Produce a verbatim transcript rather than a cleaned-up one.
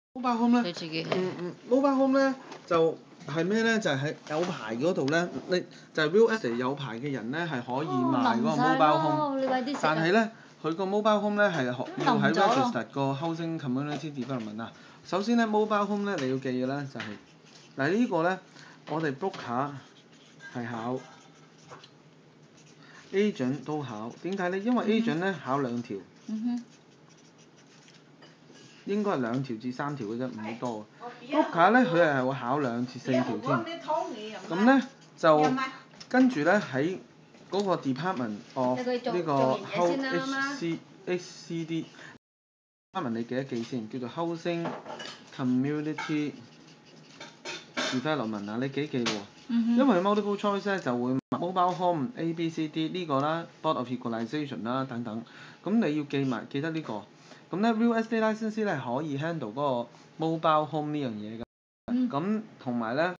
mobile home 咧， 你自己嗯嗯，mobile home 咧就係咩咧？就係、喺、有牌嗰度咧，你就係 real estate 有牌嘅人咧係可以賣嗰個 mobile home，但係咧佢個 mobile home 咧係要喺 register 個 housing community development 啊。首先咧 mobile home 咧你要記嘅咧就係、係、嗱呢個咧我哋 broker 係考 agent 都考，點解咧？因為 agent 咧考兩條。 嗯哼。 應該係兩條至三條嘅啫，唔會多。broker 咧佢係會考兩至四條添。咁咧就跟住咧喺嗰個 department of 呢個 H C H C D department 你記一記先，叫做 housing community development 啊，你記一記喎。 嗯、 因為 multiple choice 咧就會 mobile home A B C D 呢個啦 ，board of equalization 啦等等。咁你要記埋記得呢、這個。咁咧 real estate license 咧可以 handle 嗰個 mobile home 呢樣嘢㗎。咁同埋咧